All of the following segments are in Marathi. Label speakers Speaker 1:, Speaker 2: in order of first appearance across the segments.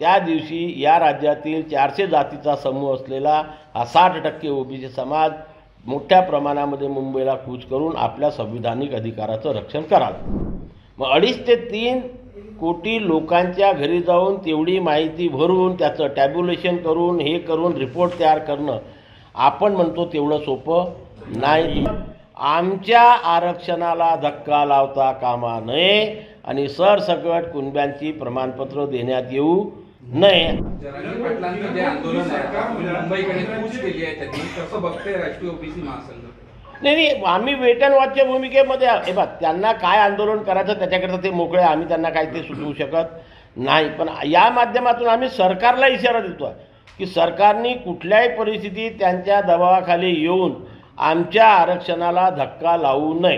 Speaker 1: त्या दिवशी या राज्यातील 400 जातीचा समूह असलेला हा 60% ओबीसी समाज मोठ्या प्रमाणामध्ये मुंबईला कूच करून आपल्या संविधानिक अधिकाराचं रक्षण करावं। मग 2.5 ते 3 कोटी लोकांच्या घरी जाऊन तेवढी माहिती भरून त्याचं टॅब्युलेशन करून हे करून रिपोर्ट तयार करणं आपण म्हणतो तेवढं सोपं नाही। आमच्या आरक्षणाला धक्का लावता कामा नये आणि सरसकट कुणब्यांची प्रमाणपत्र देण्यात येऊ नये।
Speaker 2: जरांगे पाटलांचं जे आंदोलन आहे मुंबईकडे कूच केली आहे त्यांनी, कसं बघते राष्ट्रीय ओबीसी महासंघ?
Speaker 1: नाही, आम्ही वेट अँड वॉचच्या भूमिकेमध्ये हे बघ, त्यांना काय आंदोलन करायचं त्याच्याकरता ते मोकळे, आम्ही त्यांना काही ते सुचवू शकत नाही। पण या माध्यमातून आम्ही सरकारला इशारा देतो की सरकारने कुठल्याही परिस्थितीत त्यांच्या दबावाखाली येऊन आमच्या आरक्षणाला धक्का लावू नये।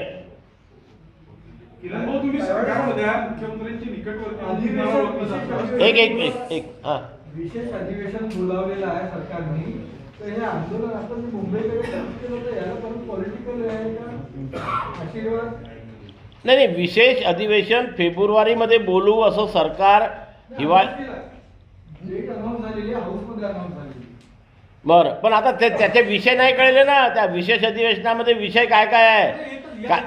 Speaker 1: एक हां,
Speaker 3: विशेष अधिवेशन बोलावलेलं आहे सरकारने, तर हे आंदोलन आपण मुंबईकडे केलं तर याला पण पॉलिटिकल आहे का आशीर्वाद?
Speaker 1: नाही, विशेष अधिवेशन फेब्रुवारीमध्ये बोलू असं सरकार
Speaker 3: डेट अनाऊन्स झालेली आहे, हाऊसमध्ये अनाऊन्स झालेली।
Speaker 1: बरं, पण आता त्याचे विषय नाही कळले ना, त्या विशेष अधिवेशनामध्ये विषय काय काय आहे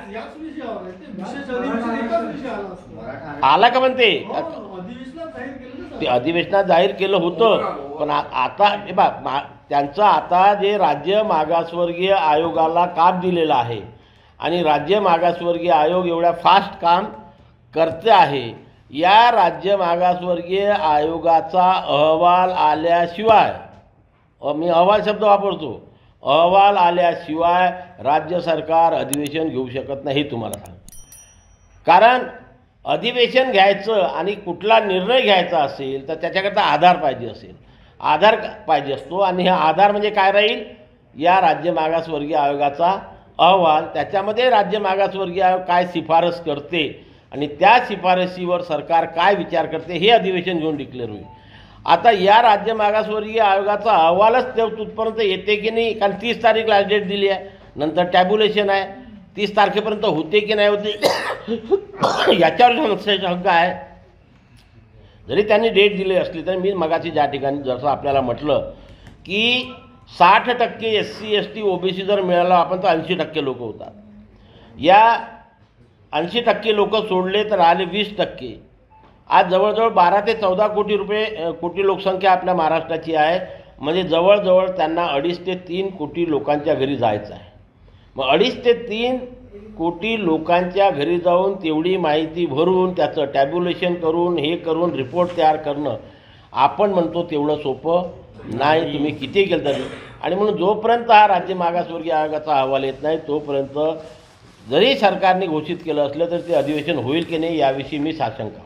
Speaker 1: आला का म्हणते ते अधिवेशनात जाहीर केलं होतं। पण आता त्यांचं आता जे राज्य मागासवर्गीय आयोगाला काम दिलेलं आहे आणि राज्य मागासवर्गीय आयोग एवढ्या फास्ट काम करते आहे, या राज्य मागासवर्गीय आयोगाचा अहवाल आल्याशिवाय, मी अहवाल शब्द वापरतो, अहवाल आल्याशिवाय राज्य सरकार अधिवेशन घेऊ शकत नाही तुम्हाला सांग। कारण अधिवेशन घ्यायचं आणि कुठला निर्णय घ्यायचा असेल तर त्याच्याकरता आधार पाहिजे असेल, आधार पाहिजे असतो आणि हा आधार म्हणजे काय राहील, या राज्य मागासवर्गीय आयोगाचा अहवाल। त्याच्यामध्ये राज्य मागासवर्गीय आयोग काय शिफारस करते आणि त्या शिफारसीवर सरकार काय विचार करते हे अधिवेशन घेऊन डिक्लेअर होईल। आता या राज्य मागासवर्गीय आयोगाचा अहवालच तिथपर्यंत येते की नाही, कारण 30 तारीख लास्ट डेट दिली आहे, नंतर टॅब्युलेशन आहे, 30 तारखेपर्यंत होते की नाही होते याच्यावर शंका आहे। जरी त्यांनी डेट दिली असली तरी मी मगाची ज्या ठिकाणी जसं आपल्याला म्हटलं की 60% SC ST OBC जर मिळालं आपण तर 80% लोक होतात। या 80% लोक सोडले तर आले 20%। आज जवळजवळ 12 ते 14 कोटी लोकसंख्या आपल्या महाराष्ट्राची आहे, म्हणजे जवळजवळ त्यांना 2.5 ते 3 कोटी लोकांच्या घरी जायचं आहे। मग 2.5 ते 3 कोटी लोकांच्या घरी जाऊन तेवढी माहिती भरून त्याचं टॅब्युलेशन करून हे करून रिपोर्ट तयार करणं आपण म्हणतो तेवढं सोपं नाही, तुम्ही किती केलं तरी। आणि म्हणून जोपर्यंत हा राज्य मागासवर्गीय आयोगाचा अहवाल येत नाही तोपर्यंत जरी सरकारने घोषित केलं असलं तर ते अधिवेशन होईल की नाही याविषयी मी साशंक आहे।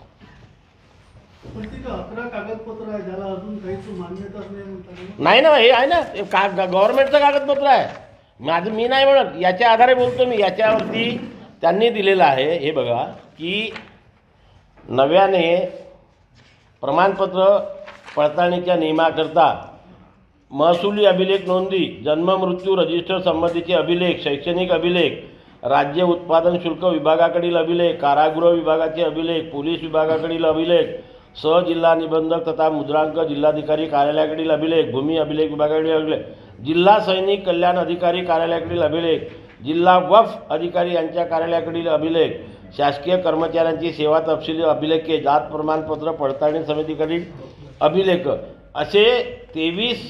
Speaker 1: नाही ना, हे आहे ना गव्हर्नमेंटचं कागदपत्र आहे, मी नाही म्हणत, याच्या आधारे बोलतो मी। याच्यावरती त्यांनी दिलेलं आहे, हे बघा की नव्याने प्रमाणपत्र पडताळणीच्या नियमाकरता महसुली अभिलेख नोंदी, जन्म मृत्यू रजिस्टर संबंधीचे अभिलेख, शैक्षणिक अभिलेख, राज्य उत्पादन शुल्क विभागाकडील अभिलेख, कारागृह विभागाचे अभिलेख, पोलीस विभागाकडील अभिलेख, सहजिल्हा निबंधक तथा मुद्रांक जिल्हाधिकारी कार्यालयाकडील अभिलेख, भूमी अभिलेख विभागाकडील अभिलेख, जिल्हा सैनिक कल्याण अधिकारी कार्यालयाकडील अभिलेख, जिल्हा वक्फ अधिकारी यांच्या कार्यालयाकडील अभिलेख, शासकीय कर्मचाऱ्यांची सेवा तपशील अभिलेखे, जात प्रमाणपत्र पडताळणी समितीकडील अभिलेख, असे 23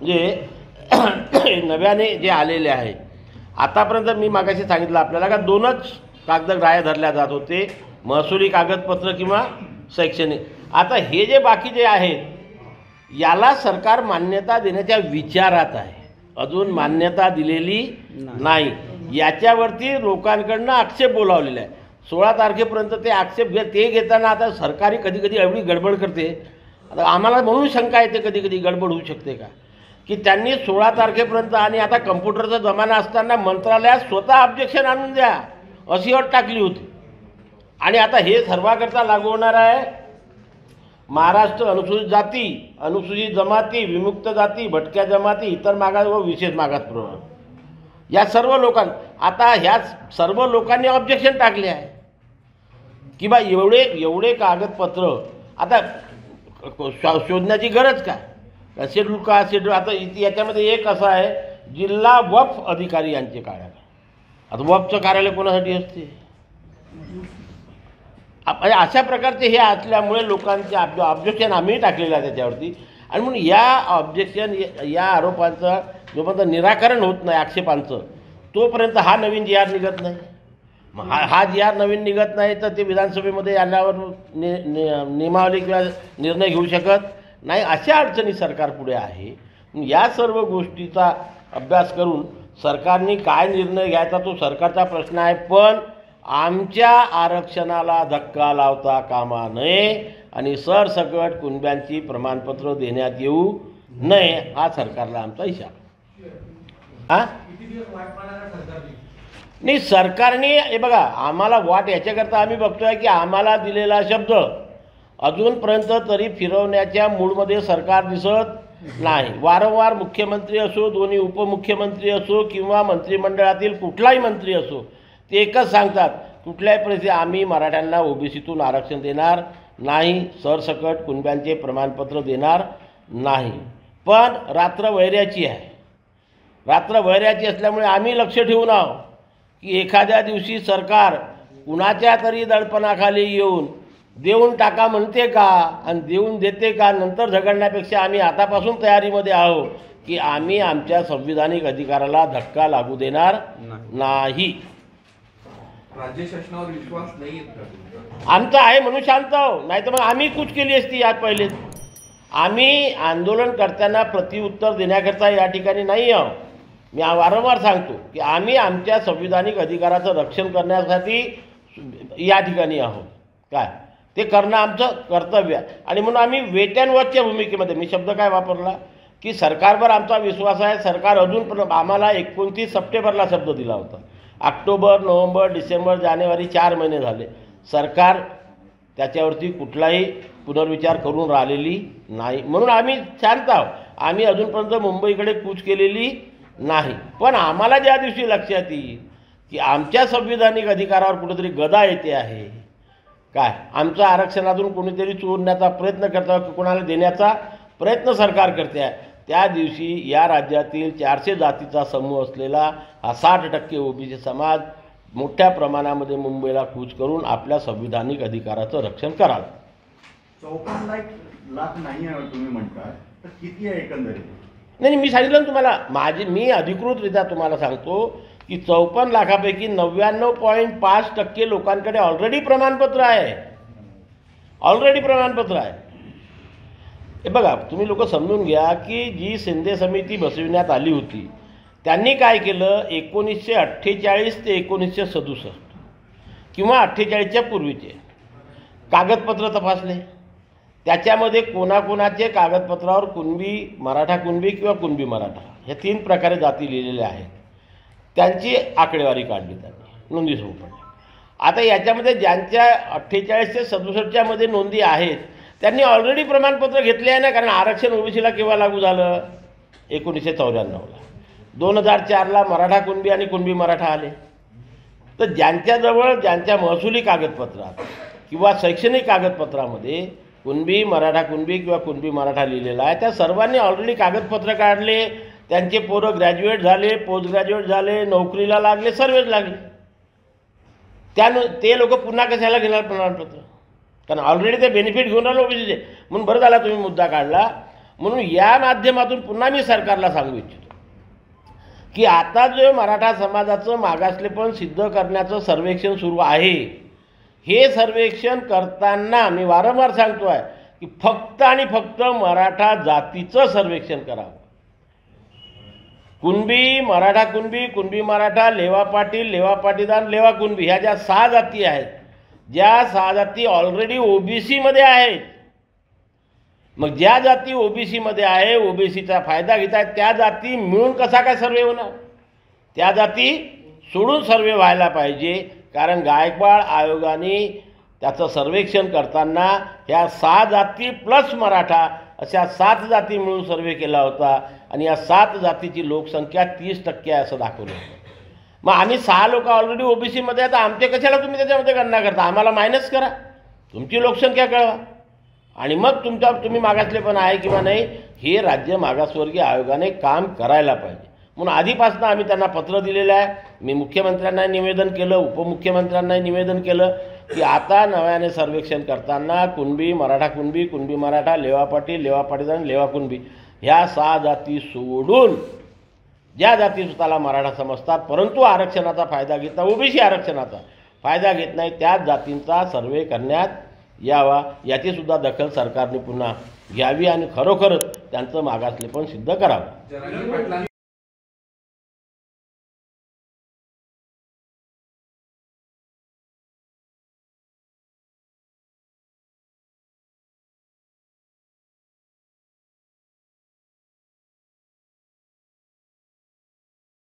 Speaker 1: जे नव्याने जे आलेले आहे। आतापर्यंत मी मागाशी सांगितलं आपल्याला का 2च कागद ग्राह्य धरल्या जात होते, महसुली कागदपत्र किंवा शैक्षणिक। आता हे जे बाकीचे आहेत याला सरकार मान्यता देण्याच्या विचारात आहे, अजून मान्यता दिलेली नाही। याच्यावरती लोकांकडनं आक्षेप बोलावलेला आहे, 16 तारखेपर्यंत ते आक्षेप ते घेताना आता सरकारी कधी कधी एवढी गडबड करते, आता आम्हाला म्हणून शंका येते कधी कधी गडबड होऊ शकते का, की त्यांनी 16 तारखेपर्यंत आणि आता कम्प्युटरचा जमाना असताना मंत्रालयात स्वतः ऑब्जेक्शन आणून द्या अशी अट टाकली होती। आणि आता हे सर्वांकरता लागू होणार आहे, महाराष्ट्र अनुसूचित जाती, अनुसूचित जमाती, विमुक्त जाती, भटक्या जमाती, इतर मागास व विशेष मागास प्रवर्ग या सर्व लोकांना आता ह्या सर्व लोकांनी ऑब्जेक्शन टाकले आहे की बा एवढे कागदपत्र। आता शोधण्याची गरज काय? शेड्यूल का शेड्यूल आता याच्यामध्ये एक असं आहे, जिल्हा वक्फ अधिकारी यांचे कार्यालय. आता वक्फचं कार्यालय कोणासाठी असते? म्हणजे अशा प्रकारचे हे असल्यामुळे लोकांचे ऑब्जेक्शन आम्ही टाकलेलं आहे त्याच्यावरती. आणि म्हणून या ऑब्जेक्शन या आरोपांचं जोपर्यंत निराकरण होत नाही आक्षेपांचं, तोपर्यंत हा नवीन जी आर निघत नाही. मग हा जी आर नवीन निघत नाही तर ते विधानसभेमध्ये आल्यावर नियमावली किंवा निर्णय घेऊ शकत नाही. अशा अडचणी सरकार पुढे आहे. या सर्व गोष्टीचा अभ्यास करून सरकारने काय निर्णय घ्यायचा तो सरकारचा प्रश्न आहे, पण आमच्या आरक्षणाला धक्का लावता कामा नये आणि सरसकट कुणब्यांची प्रमाणपत्र देण्यात येऊ नये, हा सरकारला आमचा इशारा. हां नाही, सरकारने हे बघा आम्हाला वाट याच्याकरता आम्ही बघतोय की आम्हाला दिलेला शब्द अजूनपर्यंत तरी फिरवण्याच्या मूडमध्ये सरकार दिसत नाही. वारंवार मुख्यमंत्री असो, दोन्ही उपमुख्यमंत्री असो किंवा मंत्रिमंडळातील कुठलाही मंत्री असो, ते एकच सांगतात, कुठल्याही परिस्थितीत आम्ही मराठ्यांना ओबीसीतून आरक्षण देणार नाही, सरसकट कुणब्यांचे प्रमाणपत्र देणार नाही. पण रात्र वैऱ्याची आहे. रात्र वैऱ्याची असल्यामुळे आम्ही लक्ष ठेवून आहोत की एखाद्या दिवशी सरकार कुणाच्या तरी दडपणाखाली येऊन देऊन टाका म्हणते का आणि देऊन देते का, नंतर झगडण्यापेक्षा आम्ही आतापासून तयारीमध्ये आहोत की आम्ही आमच्या संविधानिक अधिकाराला धक्का लागू देणार नाही.
Speaker 2: राज्य शासनावर विश्वास नाही
Speaker 1: आमचा आहे म्हणून शांत आहो, नाही तर मग आम्ही कूच केली असती. यात पहिले आम्ही आंदोलनकर्त्यांना प्रत्युत्तर देण्याकरता या ठिकाणी नाही आहोत. मी वारंवार सांगतो की आम्ही आमच्या संविधानिक अधिकाराचं रक्षण करण्यासाठी या ठिकाणी आहोत. काय ते करणं आमचं कर्तव्य आहे. आणि म्हणून आम्ही वेट अँड वॉचच्या भूमिकेमध्ये, मी शब्द काय वापरला की सरकारवर आमचा विश्वास आहे. सरकार अजून पण आम्हाला 29 सप्टेंबरला शब्द दिला होता. ऑक्टोबर, नोव्हेंबर, डिसेंबर, जानेवारी 4 महिने झाले. सरकार त्याच्यावरती कुठलाही पुनर्विचार करून राहिलेली नाही. म्हणून आम्ही शांत आहोत. आम्ही अजूनपर्यंत मुंबईकडे कूच केलेली नाही. पण आम्हाला ज्या दिवशी लक्षात येईल की आमच्या संविधानिक अधिकारावर कुठेतरी गदा येते आहे, काय आमचं आरक्षणातून कोणीतरी चोरण्याचा प्रयत्न करता की कोणाला देण्याचा प्रयत्न सरकार करते आहे, त्या दिवशी या राज्यातील 400 जातीचा समूह असलेला हा 60% ओबीसी समाज मोठ्या प्रमाणामध्ये मुंबईला कूच करून आपल्या संविधानिक अधिकाराचं रक्षण कराल.
Speaker 4: 54 लाख नाही आहे तुम्ही म्हणता, तर किती आहे एकंदरीत?
Speaker 1: नाही, मी सांगितलं ना तुम्हाला, मी अधिकृतरित्या तुम्हाला सांगतो की 54 लाखापैकी 99.5% लोकांकडे ऑलरेडी प्रमाणपत्र आहे. ऑलरेडी प्रमाणपत्र आहे. हे बघा, तुम्ही लोक समजून घ्या की जी शिंदे समिती बसविण्यात आली होती त्यांनी काय केलं, 1948 ते 1967 किंवा 48च्या पूर्वीचे कागदपत्र तपासले. त्याच्यामध्ये कोणाकोणाचे कागदपत्रावर कुणबी मराठा कुणबी किंवा कुणबी मराठा ह्या 3 प्रकारे जाती लिहिलेल्या आहेत. त्यांची आकडेवारी काढली त्यांनी, नोंदी पडल्या. आता याच्यामध्ये ज्यांच्या 48 ते 67च्या मध्ये नोंदी आहेत त्यांनी ऑलरेडी प्रमाणपत्र घेतले आहे ना, कारण आरक्षण ओबीसीला केव्हा लागू झालं, 1994ला. 2004ला मराठा कुणबी आणि कुणबी मराठा आले. तर ज्यांच्याजवळ ज्यांच्या महसुली कागदपत्रात किंवा शैक्षणिक कागदपत्रामध्ये कुणबी मराठा कुणबी किंवा कुणबी मराठा लिहिलेला आहे, त्या सर्वांनी ऑलरेडी कागदपत्र काढले. त्यांचे पोरं ग्रॅज्युएट झाले, पोस्ट ग्रॅज्युएट झाले, नोकरीला लागले, सर्वच लागले. ते लोक पुन्हा कशाला घेणार प्रमाणपत्र, कारण ऑलरेडी ते बेनिफिट घेऊन राहिले ओबीसीचे. म्हणून बरं झाला तुम्ही मुद्दा काढला. म्हणून या माध्यमातून पुन्हा मी सरकारला सांगू इच्छितो की आता जो मराठा समाजाचं मागासलेपण सिद्ध करण्याचं सर्वेक्षण सुरू आहे, हे सर्वेक्षण करताना मी वारंवार सांगतो आहे की फक्त आणि फक्त मराठा जातीचं सर्वेक्षण करावं. कुणबी मराठा कुणबी कुणबी मराठा लेवा पाटील लेवा पाटीदार लेवा कुणबी ह्या ज्या 6 जाती आहेत, ज्या 6 जाती ऑलरेडी ओबीसीमध्ये आहेत, मग ज्या जाती ओबीसीमध्ये आहे, ओबीसीचा फायदा घेत आहेत, त्या जाती मिळून कसा काय सर्वे होणार? त्या जाती सोडून सर्वे व्हायला पाहिजे. कारण गायकवाड आयोगाने त्याचं सर्वेक्षण करताना ह्या 6 जाती प्लस मराठा अशा 7 जाती मिळून सर्वे केला होता आणि या 7 जातीची लोकसंख्या 30% आहे असं दाखवलं होतं. मग आम्ही 6 लोक ऑलरेडी ओबीसीमध्ये आहेत, आमचे कशाला तुम्ही त्याच्यामध्ये गणना करता? आम्हाला मायनस करा, तुमची लोकसंख्या कळवा. आणि मग तुम्ही मागासलेपण आहे किंवा नाही हे राज्य मागासवर्गीय आयोगाने काम करायला पाहिजे. म्हणून आधीपासून आम्ही त्यांना पत्र दिलेलं आहे. मी मुख्यमंत्र्यांना निवेदन केलं, उपमुख्यमंत्र्यांना निवेदन केलं की आता नव्याने सर्वेक्षण करताना कुणबी, मराठा कुणबी, कुणबी मराठा, लेवा पाटील आणि लेवा कुणबी ह्या 6 जाती सोडून ज्या जाती स्वतःला मराठा समजतात परंतु आरक्षणाचा फायदा घेत नाही, ओबीसी आरक्षणाचा फायदा घेत नाही, त्याच जातींचा सर्वे करण्यात यावा याची सुद्धा दखल सरकारने पुन्हा घ्यावी आणि खरोखरच त्यांचं मागासलेपण सिद्ध करावं.
Speaker 2: जरांगे पाटलांचं